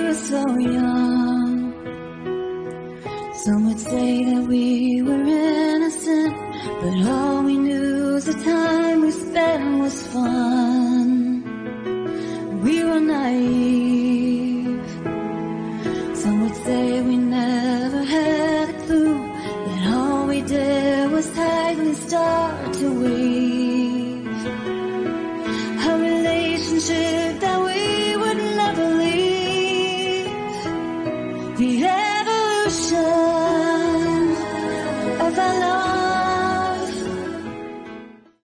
were so young. Some would say that we were innocent, but all we knew was the time we spent was fun. We were naive. Some would say we